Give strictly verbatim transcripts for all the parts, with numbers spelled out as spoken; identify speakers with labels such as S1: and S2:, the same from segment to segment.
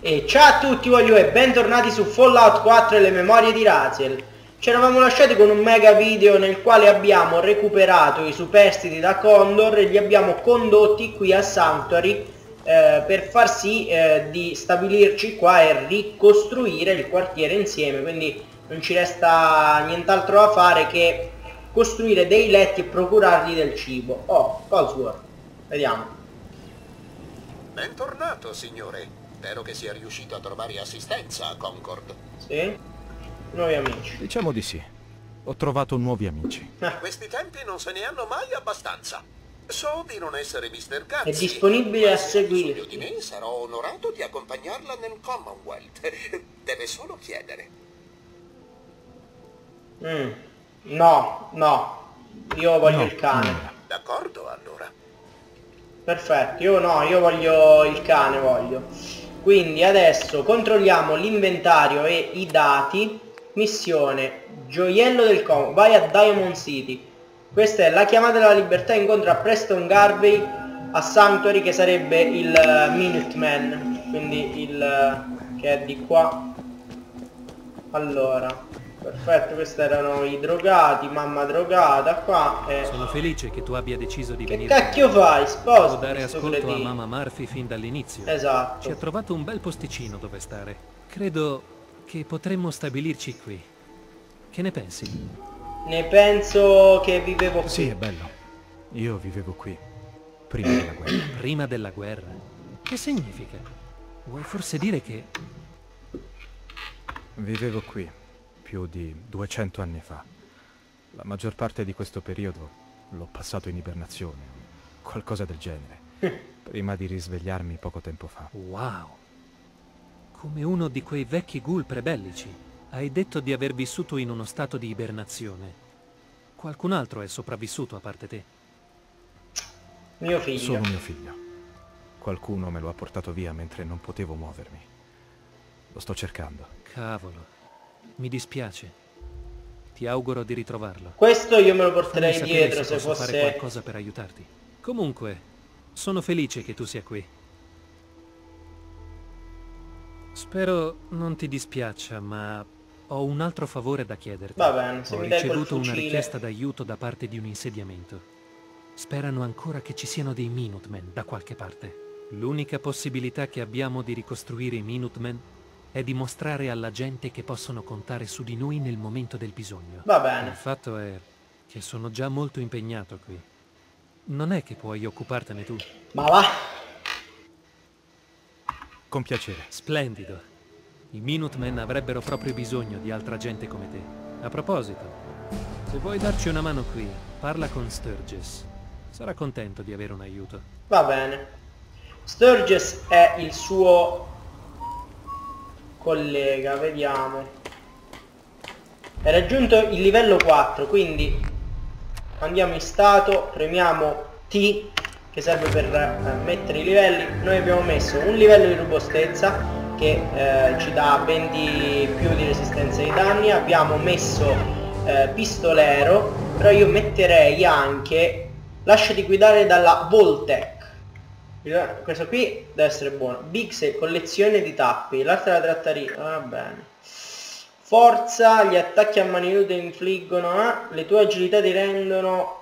S1: E ciao a tutti voglio e bentornati su Fallout quattro e le memorie di Raziel. Ci eravamo lasciati con un mega video nel quale abbiamo recuperato i superstiti da Condor e li abbiamo condotti qui a Sanctuary eh, per far sì eh, di stabilirci qua e ricostruire il quartiere insieme. Quindi non ci resta nient'altro da fare che costruire dei letti e procurargli del cibo. Oh, Cosworth, vediamo.
S2: Bentornato, signore. Spero che sia riuscito a trovare assistenza a Concord.
S1: Sì, nuovi amici.
S3: Diciamo di sì. Ho trovato nuovi amici.
S1: Ah,
S2: Questi tempi non se ne hanno mai abbastanza. So di non essere mister Cazzi.
S1: è disponibile
S2: ma
S1: a
S2: se ha bisogno
S1: seguirti.
S2: di me, sarò onorato di accompagnarla nel Commonwealth. Deve solo chiedere.
S1: Mm. No, no, io voglio
S3: No,
S1: il cane.
S3: no.
S2: D'accordo, allora.
S1: Perfetto, io no, io voglio il cane, voglio. Quindi adesso controlliamo l'inventario e i dati. Missione, gioiello del Como, vai a Diamond City. Questa è la chiamata della libertà, incontra Preston Garvey a Sanctuary, che sarebbe il uh, Minuteman, quindi il uh, che è di qua. Allora, perfetto, questi erano i drogati, mamma drogata qua e...
S4: Sono felice che tu abbia deciso di
S1: Che
S4: venire.
S1: cacchio fai? Sposta.
S4: Devo dare ascolto a mamma Murphy fin dall'inizio.
S1: Esatto.
S4: Ci ha trovato un bel posticino dove stare. Credo che potremmo stabilirci qui. Che ne pensi?
S1: Ne penso che vivevo qui.
S3: Sì, è bello. Io vivevo qui. Prima della guerra.
S4: Prima della guerra? Che significa? Vuoi forse dire che...
S3: Vivevo qui più di duecento anni fa. La maggior parte di questo periodo l'ho passato in ibernazione, qualcosa del genere, prima di risvegliarmi poco tempo fa.
S4: Wow! Come uno di quei vecchi ghoul prebellici. Hai detto di aver vissuto in uno stato di ibernazione. Qualcun altro è sopravvissuto a parte te?
S1: Mio figlio.
S3: Solo mio figlio. Qualcuno me lo ha portato via mentre non potevo muovermi. Lo sto cercando.
S4: Cavolo. Mi dispiace. Ti auguro di ritrovarlo.
S1: Questo io me lo porterei
S4: Fammi sapere
S1: dietro se
S4: posso fare
S1: fosse...
S4: qualcosa per aiutarti. Comunque, sono felice che tu sia qui. Spero non ti dispiaccia, ma ho un altro favore da chiederti.
S1: Va bene, se
S4: Ho
S1: mi dai quel
S4: ricevuto una
S1: fucile...
S4: richiesta d'aiuto da parte di un insediamento. Sperano ancora che ci siano dei Minutemen da qualche parte. L'unica possibilità che abbiamo di ricostruire i Minutemen è dimostrare alla gente che possono contare su di noi nel momento del bisogno.
S1: Va bene.
S4: Il fatto è che sono già molto impegnato qui. Non è che puoi occupartene tu.
S1: Ma va.
S3: Con piacere.
S4: Splendido. I Minutemen avrebbero proprio bisogno di altra gente come te. A proposito, se vuoi darci una mano qui, parla con Sturgis. Sarà contento di avere un aiuto.
S1: Va bene. Sturgis è il suo collega, vediamo. È raggiunto il livello quattro, quindi andiamo in stato, premiamo T che serve per eh, mettere i livelli. Noi abbiamo messo un livello di robustezza che eh, ci dà venti più di resistenza ai danni. Abbiamo messo eh, pistolero, però io metterei anche lasciati guidare dalla Voltec. Questo qui deve essere buono. Bix, collezione di tappi, l'arte della trattaria, va bene. Forza, gli attacchi a mani nude infliggono, eh? Le tue agilità ti rendono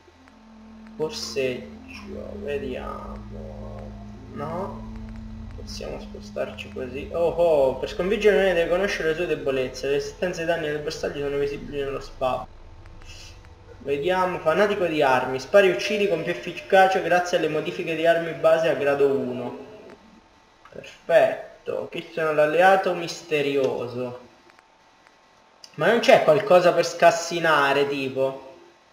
S1: forseggio, vediamo. No, possiamo spostarci così. Oh oh, per sconfiggere non deve conoscere le sue debolezze. Le resistenze ai danni del bersaglio sono visibili nello spazio. Vediamo, fanatico di armi, spari e uccidi con più efficacia grazie alle modifiche di armi base a grado uno. Perfetto, qui sono l'alleato misterioso. Ma non c'è qualcosa per scassinare tipo?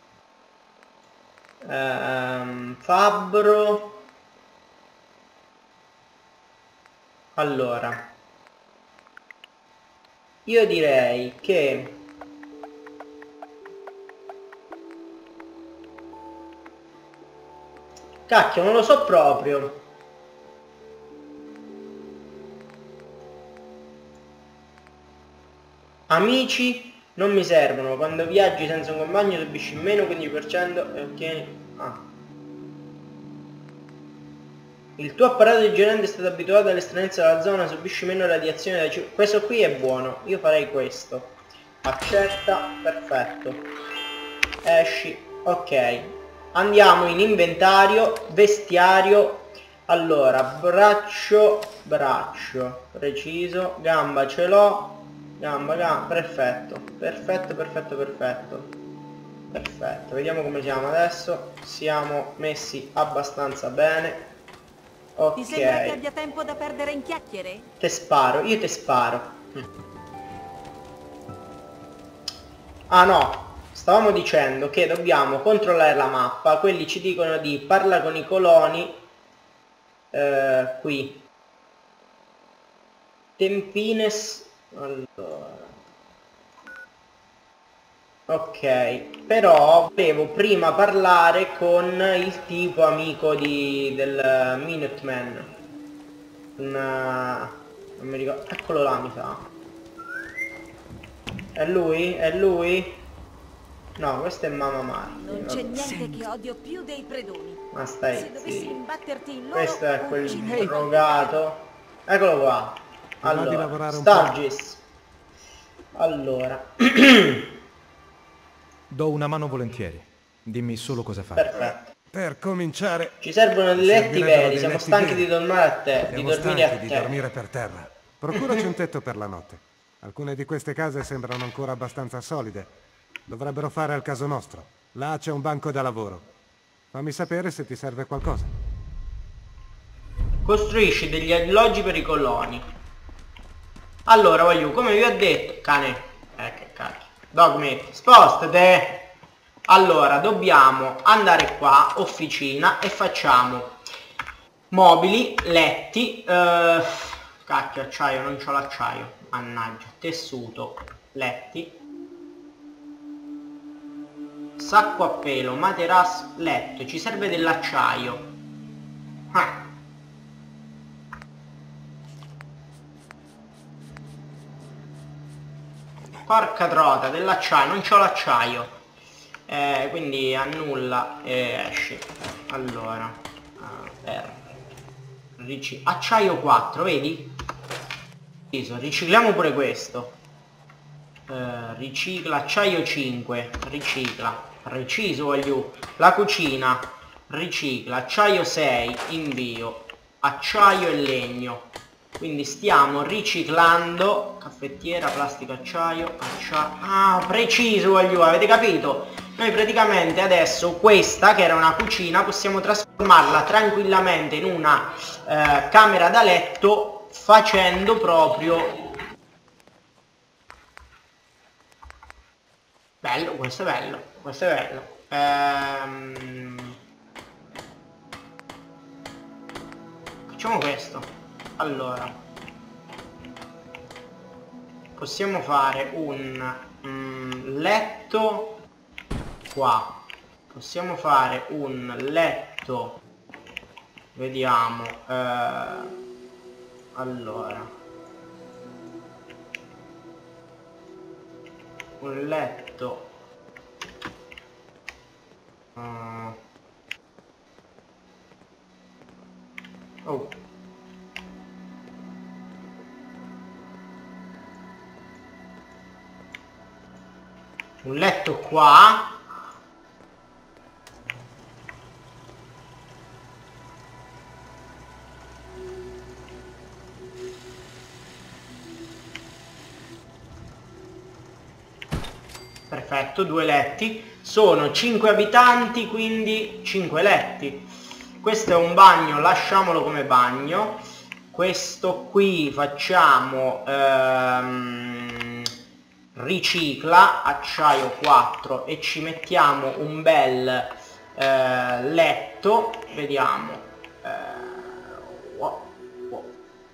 S1: Ehm, fabbro. Allora, io direi che... Cacchio, non lo so proprio. Amici non mi servono. Quando viaggi senza un compagno subisci meno quindici per cento e ottieni... Ah. Il tuo apparato digerente è stato abituato alle stranezze della zona, subisci meno radiazione da cibo. Questo qui è buono, io farei questo. Accetta, perfetto. Esci, ok. Andiamo in inventario, vestiario. Allora, braccio, braccio, preciso, gamba ce l'ho, gamba, gamba, perfetto, perfetto, perfetto, perfetto, perfetto, vediamo come siamo adesso, siamo messi abbastanza bene, ok.
S5: Ti sembra che abbia tempo da perdere in chiacchiere?
S1: Te sparo, io te sparo. Ah no, stavamo dicendo che dobbiamo controllare la mappa, quelli ci dicono di parla con i coloni. Uh, qui Tempines, allora ok, però volevo prima parlare con il tipo amico di, del Minuteman, una, non mi ricordo, eccolo là mi sa, è lui? È lui? No, questo è Mamma Martin.
S5: Non c'è niente che odio più dei predoni.
S1: Ma stai
S5: Se dovessi
S1: zitto.
S5: imbatterti in loro,
S1: Questo è quel
S5: ucciderei.
S1: drogato. Eccolo qua. Allora, Sturgis. Allora.
S3: Do una mano volentieri. Dimmi solo cosa fare.
S1: Perfetto.
S6: Per cominciare,
S1: Ci servono dei letti
S6: servirebbero
S1: veri,
S6: dei
S1: siamo
S6: letti
S1: stanchi
S6: veri.
S1: di dormire a te, di
S6: siamo
S1: dormire a
S6: stanchi di
S1: te.
S6: dormire per terra. Procuraci un tetto per la notte. Alcune di queste case sembrano ancora abbastanza solide. Dovrebbero fare al caso nostro. Là c'è un banco da lavoro. Fammi sapere se ti serve qualcosa.
S1: Costruisci degli alloggi per i coloni. Allora, voglio, come vi ho detto, cane, eh che cacchio, Dogmeat, spostate. Allora, dobbiamo andare qua, officina, e facciamo mobili, letti, eh, cacchio, acciaio, non c'ho l'acciaio, mannaggia, tessuto, letti, sacco a pelo, materasso, letto, ci serve dell'acciaio. Ah. Porca trota, dell'acciaio, non c'ho l'acciaio, eh, quindi annulla e esci. Allora, ah, per Ric acciaio quattro, vedi? Ricicliamo pure questo, eh, ricicla, acciaio cinque, ricicla, preciso voglio, la cucina, ricicla, acciaio sei, invio, acciaio e legno. Quindi stiamo riciclando, caffettiera, plastica, acciaio, acciaio, ah, preciso voglio, avete capito? Noi praticamente adesso questa, che era una cucina, possiamo trasformarla tranquillamente in una eh, camera da letto, facendo proprio... Bello, questo è bello, questo è bello. Ehm... Facciamo questo. Allora, possiamo fare un mm, letto qua, possiamo fare un letto, vediamo, eh, allora, un letto, uh, oh, un letto qua, perfetto, due letti, sono cinque abitanti, quindi cinque letti. Questo è un bagno, lasciamolo come bagno. Questo qui facciamo ehm, ricicla, acciaio quattro, e ci mettiamo un bel eh, letto, vediamo, eh, wow, wow.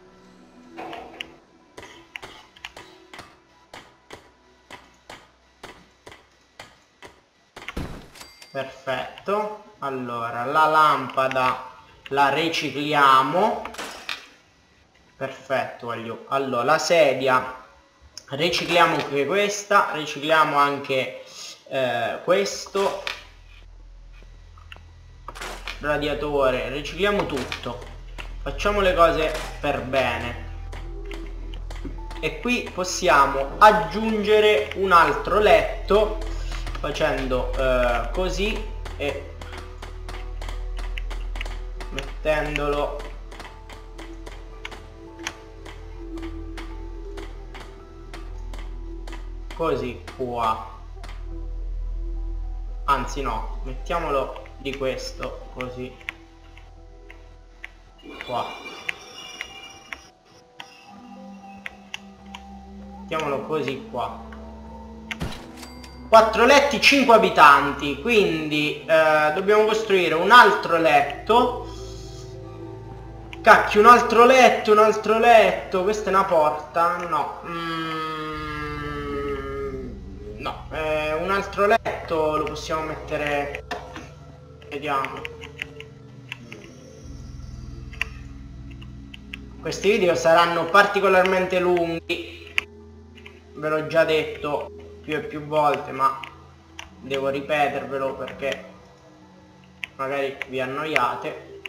S1: Perfetto. Allora, la lampada la ricicliamo, perfetto, voglio. Allora, la sedia ricicliamo anche questa, ricicliamo anche eh, questo radiatore, ricicliamo tutto. facciamo le cose per bene. E qui possiamo aggiungere un altro letto facendo eh, così e mettendolo così qua. Anzi no, mettiamolo di questo così qua. Mettiamolo così qua. quattro letti, cinque abitanti, quindi eh, dobbiamo costruire un altro letto. Cacchio, un altro letto, un altro letto. Questa è una porta? No. Mm, no. Eh, un altro letto lo possiamo mettere... Vediamo. Questi video saranno particolarmente lunghi. Ve l'ho già detto più e più volte, ma devo ripetervelo perché magari vi annoiate.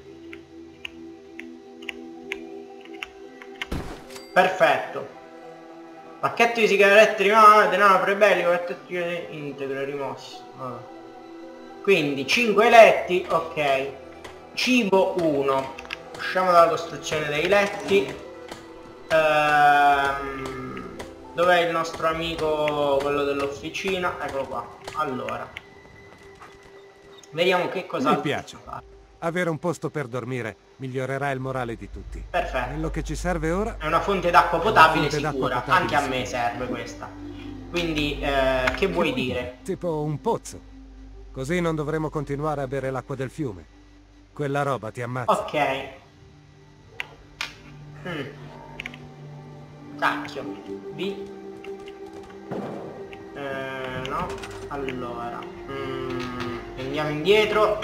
S1: Perfetto. Pacchetto di sigarette rimosso, denaro prebellico, pacchetto integro rimosso. Vabbè. Quindi cinque letti, ok. Cibo uno. Usciamo dalla costruzione dei letti. Ehm... Dov'è il nostro amico, quello dell'officina? Eccolo qua. Allora, vediamo che cosa
S6: mi piace. Fare. Avere un posto per dormire migliorerà il morale di tutti.
S1: Perfetto.
S6: Quello che ci serve ora
S1: è una fonte d'acqua potabile sicura.
S6: Potabile
S1: Anche a me
S6: sicura.
S1: serve questa. Quindi, eh, che vuoi dire?
S6: Tipo un pozzo. Così non dovremo continuare a bere l'acqua del fiume. Quella roba ti ammazza.
S1: Ok. Mm. Cacchio. B. Eh, no. Allora. Mm. Andiamo indietro.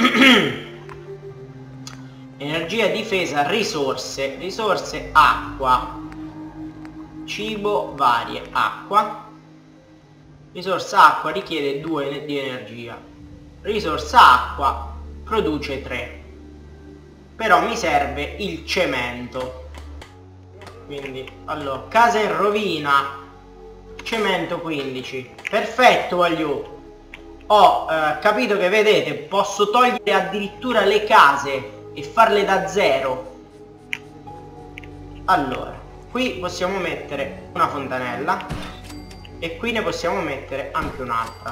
S1: Energia, difesa, risorse. Risorse, acqua. Cibo, varie. Acqua. Risorsa acqua richiede due di energia. Risorsa acqua produce tre. Però mi serve il cemento. Quindi, allora, casa in rovina, cemento quindici. Perfetto, voglio. Ho eh, capito che, vedete, posso togliere addirittura le case e farle da zero. Allora, qui possiamo mettere una fontanella e qui ne possiamo mettere anche un'altra.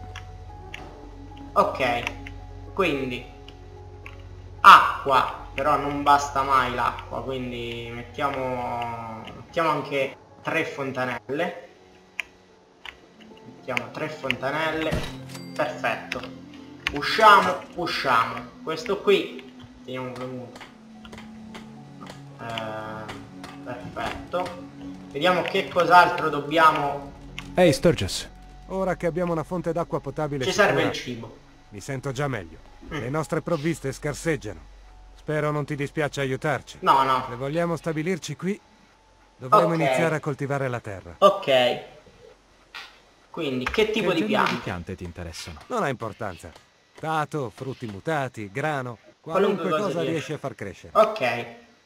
S1: Ok, quindi acqua. Però non basta mai l'acqua, quindi mettiamo, mettiamo anche tre fontanelle. Mettiamo tre fontanelle. Perfetto. Usciamo, usciamo. Questo qui teniamo premuto. Eh, perfetto. Vediamo che cos'altro dobbiamo.
S3: Ehi, hey, Sturgis.
S6: Ora che abbiamo una fonte d'acqua potabile
S1: ci
S6: sicura,
S1: serve il cibo.
S6: Mi sento già meglio.
S1: Mm.
S6: Le nostre provviste scarseggiano. Spero non ti dispiace aiutarci.
S1: No, no.
S6: Se vogliamo stabilirci qui, dovremo
S1: okay.
S6: iniziare a coltivare la terra.
S1: Ok. Quindi, che tipo
S3: che
S1: di piante?
S3: di piante ti interessano?
S6: Non ha importanza. Dato, frutti mutati, grano,
S1: qualunque,
S6: qualunque cosa, cosa
S1: riesce.
S6: riesce a far crescere.
S1: Ok.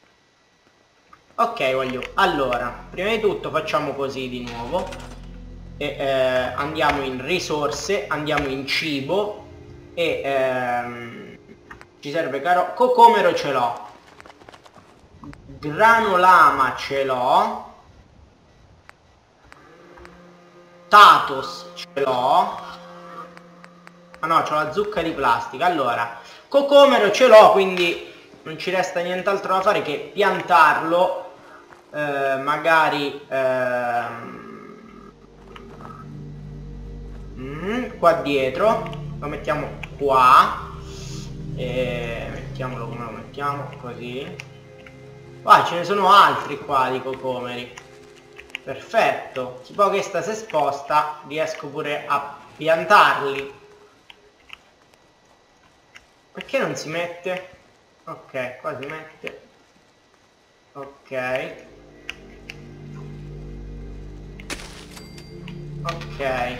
S1: Ok, voglio. Allora, prima di tutto facciamo così di nuovo. E, eh, andiamo in risorse, andiamo in cibo e... Ehm, ci serve caro... Cocomero ce l'ho. Granolama ce l'ho. Tatos ce l'ho. Ah no, c'ho la zucca di plastica. Allora, cocomero ce l'ho, quindi non ci resta nient'altro da fare che piantarlo. Eh, magari... Ehm, mm, qua dietro. Lo mettiamo qua. E mettiamolo come lo mettiamo, così. Ah, ce ne sono altri qua di cocomeri. Perfetto. Tipo che sta si sposta, riesco pure a piantarli. Perché non si mette? Ok, qua si mette. Ok. Ok.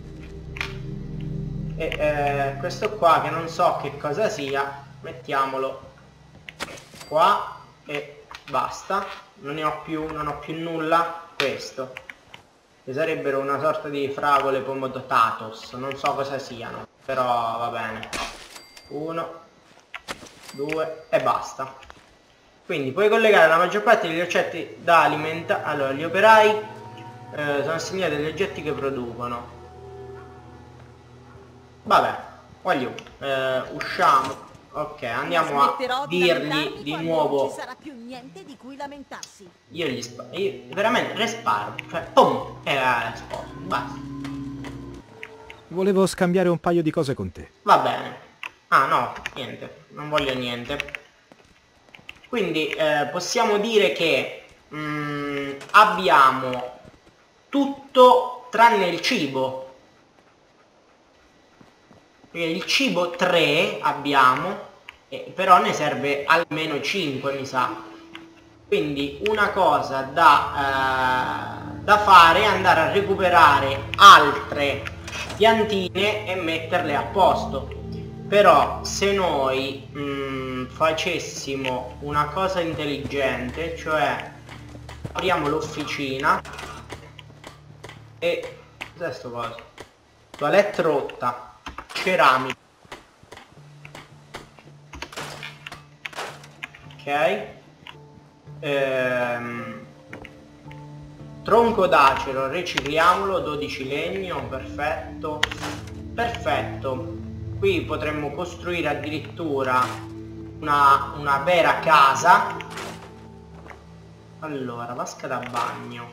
S1: E eh, questo qua che non so che cosa sia, mettiamolo qua e basta. Non ne ho più, non ho più nulla. Questo, che sarebbero una sorta di fragole pomodotatos, non so cosa siano, però va bene. Uno, due e basta. Quindi puoi collegare la maggior parte degli oggetti da alimentare. Allora, gli operai eh, sono assegnati agli oggetti che producono. Vabbè, voglio eh, usciamo. Ok, andiamo a dirgli di nuovo.
S5: Non ci sarà più niente di cui lamentarsi.
S1: Io gli sparo, io veramente resparo, cioè pum, e la sposo, basta.
S3: Volevo scambiare un paio di cose con te.
S1: Va bene. Ah no, niente, non voglio niente. Quindi eh, possiamo dire che mm, abbiamo tutto tranne il cibo. Il cibo tre abbiamo, eh, però ne serve almeno cinque mi sa. Quindi una cosa da, eh, da fare è andare a recuperare altre piantine e metterle a posto. Però se noi mh, facessimo una cosa intelligente, cioè apriamo l'officina e cos'è sto coso? Toilette rotta, ceramica, ok, ehm, tronco d'acero, ricicliamolo, dodici legno, perfetto, perfetto. Qui potremmo costruire addirittura una, una vera casa. Allora, vasca da bagno,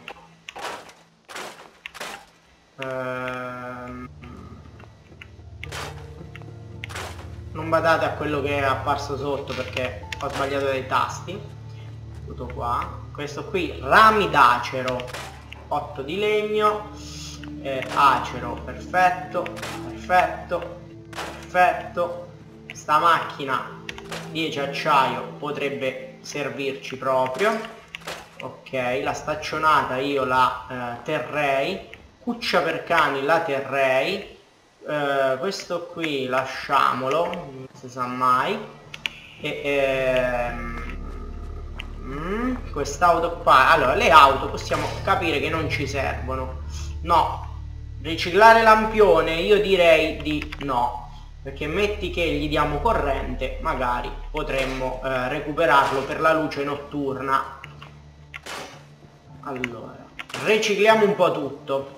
S1: ehm, non badate a quello che è apparso sotto perché ho sbagliato dei tasti. Tutto qua. Questo qui, rami d'acero, otto di legno, eh, acero, perfetto, perfetto, perfetto. Sta macchina dieci acciaio potrebbe servirci proprio. Ok, la staccionata io la eh, terrei. Cuccia per cani la terrei. Uh, questo qui lasciamolo, non si sa mai. E ehm, mm, quest'auto qua, allora le auto possiamo capire che non ci servono. No, riciclare lampione io direi di no, perché metti che gli diamo corrente, magari potremmo eh, recuperarlo per la luce notturna. Allora, ricicliamo un po' tutto.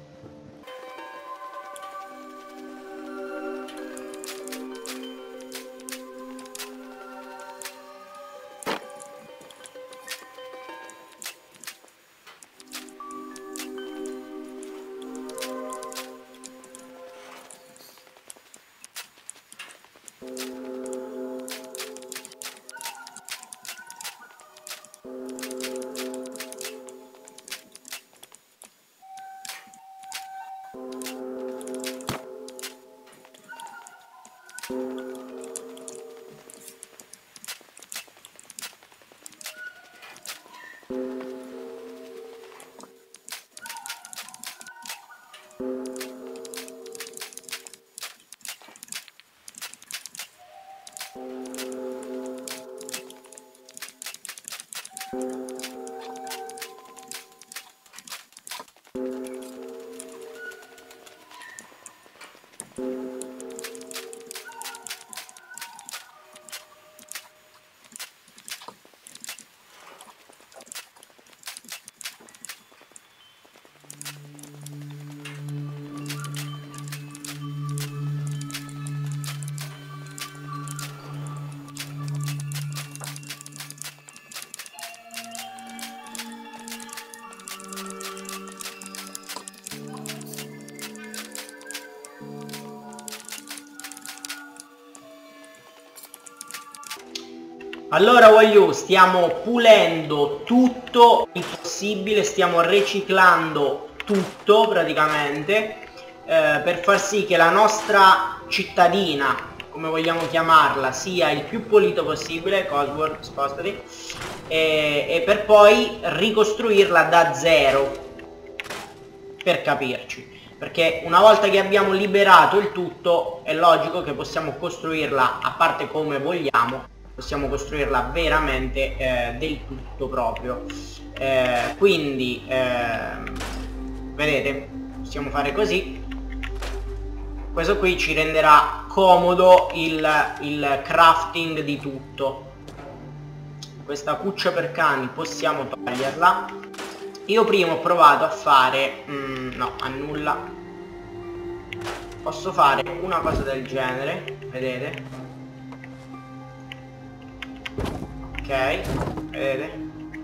S1: Allora voglio, stiamo pulendo tutto il possibile, stiamo riciclando tutto praticamente eh, per far sì che la nostra cittadina, come vogliamo chiamarla, sia il più pulito possibile. Cosworth, spostati, e, e per poi ricostruirla da zero, per capirci, perché una volta che abbiamo liberato il tutto è logico che possiamo costruirla, a parte come vogliamo, possiamo costruirla veramente eh, del tutto proprio. Eh, quindi eh, vedete, possiamo fare così. Questo qui ci renderà comodo il, il crafting di tutto. Questa cuccia per cani possiamo toglierla. Io prima ho provato a fare mm, no, annulla. Posso fare una cosa del genere, vedete? Ok, vedete?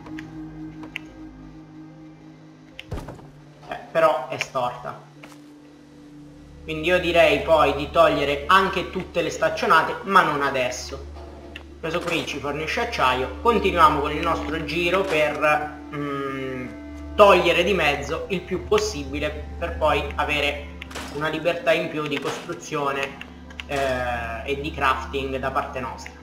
S1: Eh, però è storta. Quindi io direi poi di togliere anche tutte le staccionate, ma non adesso. Questo qui ci fornisce acciaio. Continuiamo con il nostro giro per mm, togliere di mezzo il più possibile, per poi avere una libertà in più di costruzione eh, e di crafting da parte nostra.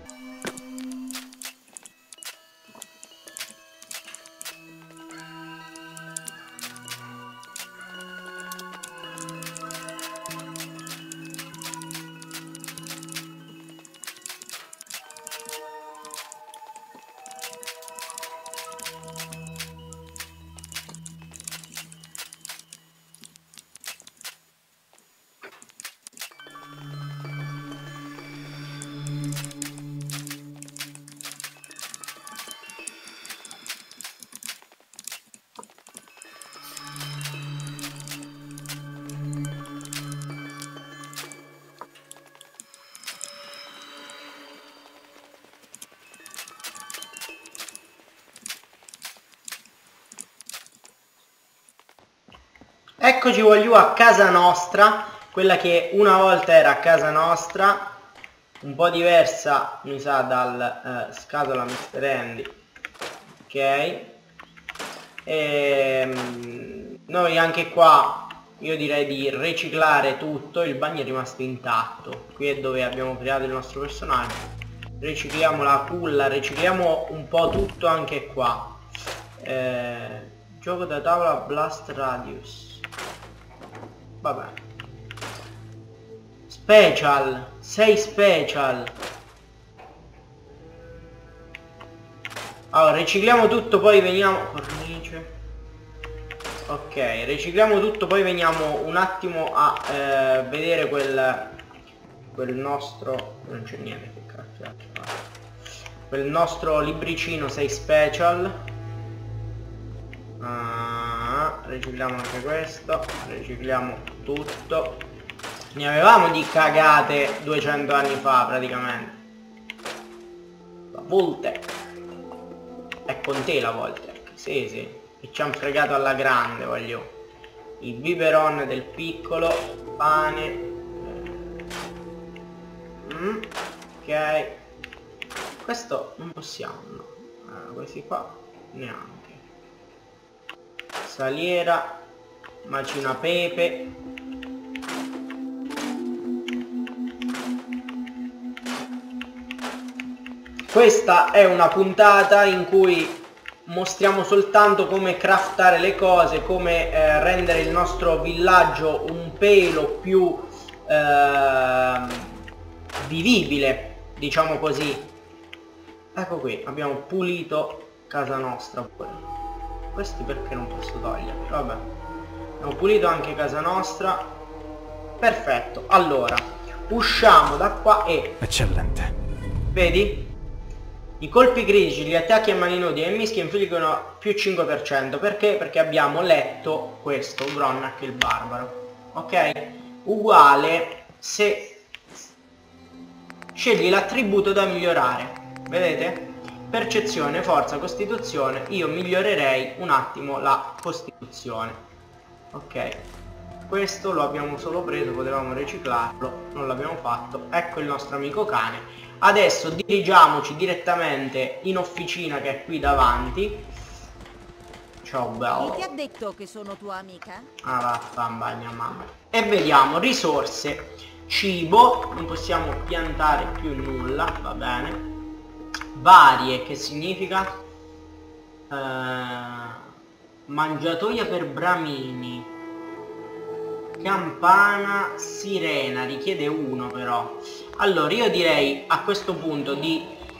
S1: Eccoci voglio a casa nostra, quella che una volta era casa nostra, un po' diversa mi sa dal eh, scatola mister Andy. Ok, e, noi anche qua io direi di riciclare tutto. Il bagno è rimasto intatto, qui è dove abbiamo creato il nostro personaggio. Ricicliamo la culla, ricicliamo un po' tutto anche qua. eh, gioco da tavola Blast Radius, vabbè. Special, sei special. Allora ricicliamo tutto, poi veniamo cornice. Ok, ricicliamo tutto, poi veniamo un attimo a eh, vedere quel quel nostro, non c'è niente, che cazzo, quel nostro libricino sei special. Ah, ricicliamo anche questo, ricicliamo tutto. Ne avevamo di cagate duecento anni fa praticamente. La Voltec è con te, la Voltec, sì sì, e ci hanno fregato alla grande, voglio. Il biberon del piccolo, pane. Mm, ok, questo non possiamo, no. Ah, questi qua neanche. Saliera, macina pepe. Questa è una puntata in cui mostriamo soltanto come craftare le cose, come eh, rendere il nostro villaggio un pelo più eh, vivibile, diciamo così. Ecco qui, abbiamo pulito casa nostra pure. Questi perché non posso toglierli? Vabbè, abbiamo pulito anche casa nostra. Perfetto, allora usciamo da qua e
S3: eccellente.
S1: vedi? I colpi critici, gli attacchi a mani nudi e mischia infliggono più cinque per cento. Perché? Perché abbiamo letto questo, Gronnak il barbaro. Ok? Uguale se scegli l'attributo da migliorare. Vedete? Percezione, forza, costituzione. Io migliorerei un attimo la costituzione. Ok, questo lo abbiamo solo preso, potevamo riciclarlo, non l'abbiamo fatto. Ecco il nostro amico cane. Adesso dirigiamoci direttamente in officina che è qui davanti. Ciao bello.
S5: Chi ti ha detto che sono tua amica?
S1: Ah vaffan bagna mamma. E vediamo risorse, cibo, non possiamo piantare più nulla, va bene. Varie, che significa? Uh, mangiatoia per bramini. Campana, sirena, richiede uno però. Allora io direi a questo punto di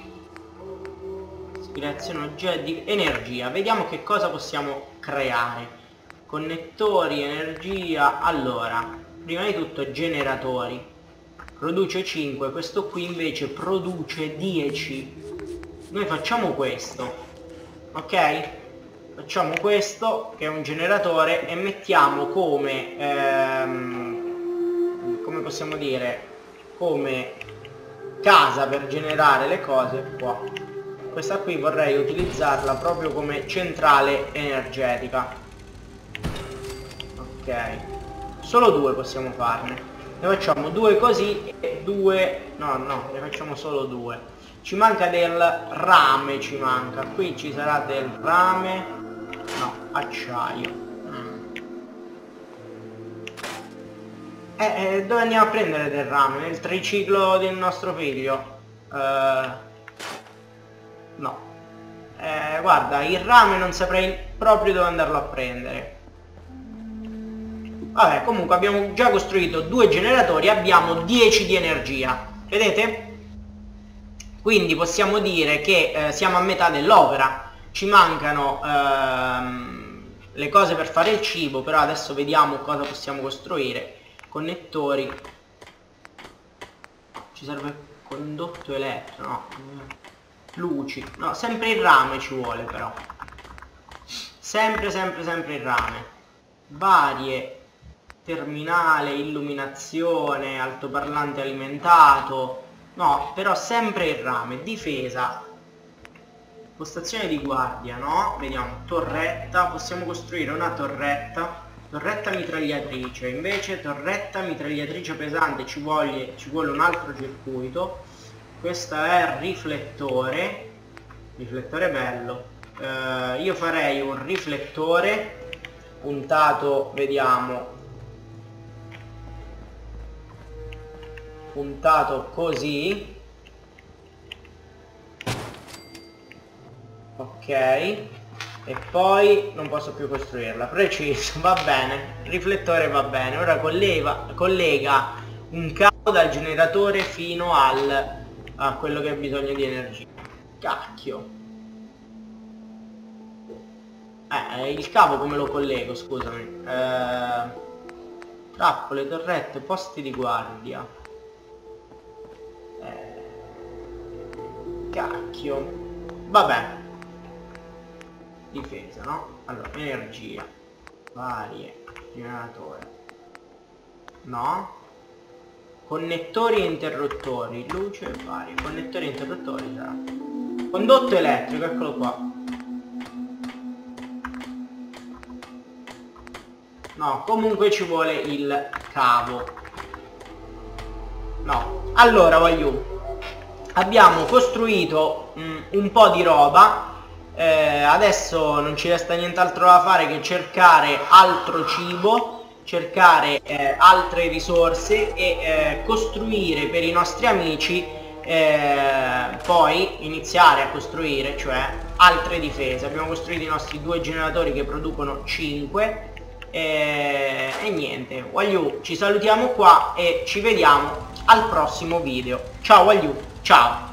S1: Ispirazione oggetti, energia. Vediamo che cosa possiamo creare. Connettori, energia. Allora, prima di tutto generatori. Produce cinque, questo qui invece produce dieci. Noi facciamo questo, ok? Facciamo questo che è un generatore e mettiamo come ehm, come possiamo dire, come casa per generare le cose qua. Questa qui vorrei utilizzarla proprio come centrale energetica. Ok, solo due possiamo farne. Ne facciamo due così e due, no no, ne facciamo solo due. Ci manca del rame, ci manca, qui ci sarà del rame, no, acciaio. mm. eh, eh, dove andiamo a prendere del rame? Nel triciclo del nostro figlio? Uh, no, eh, guarda, il rame non saprei proprio dove andarlo a prendere. Vabbè, comunque abbiamo già costruito due generatori, abbiamo dieci di energia, vedete? Quindi possiamo dire che eh, siamo a metà dell'opera. Ci mancano ehm, le cose per fare il cibo, però adesso vediamo cosa possiamo costruire. Connettori. Ci serve condotto elettrico, no? Luci. No, sempre il rame ci vuole però. Sempre, sempre, sempre il rame. Varie. Terminale, illuminazione, altoparlante alimentato. No, però sempre il rame. Difesa. Postazione di guardia, no? Vediamo. Torretta. Possiamo costruire una torretta. Torretta mitragliatrice. Invece torretta mitragliatrice pesante ci vuole, ci vuole un altro circuito. Questo è riflettore. Riflettore bello. Eh, io farei un riflettore puntato, vediamo, puntato così, ok, e poi non posso più costruirla, preciso, va bene, riflettore va bene. Ora collega, collega un cavo dal generatore fino al a quello che ha bisogno di energia. Cacchio, eh, il cavo come lo collego, scusami? eh, trappole, torrette, posti di guardia. Cacchio, vabbè, difesa, no? Allora, energia, varie, generatore, no? Connettori e interruttori, luce e varie, connettori e interruttori sarà. Condotto elettrico, eccolo qua. No, comunque ci vuole il cavo. No, allora voglio abbiamo costruito mh, un po' di roba, eh, adesso non ci resta nient'altro da fare che cercare altro cibo, cercare eh, altre risorse e eh, costruire per i nostri amici, eh, poi iniziare a costruire, cioè altre difese. Abbiamo costruito i nostri due generatori che producono cinque eh, e niente, Wagyu, ci salutiamo qua e ci vediamo al prossimo video. Ciao Wagyu, ciao!